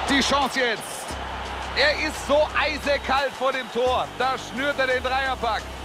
Die Chance jetzt. Er ist so eisekalt vor dem Tor. Da schnürt er den Dreierpack.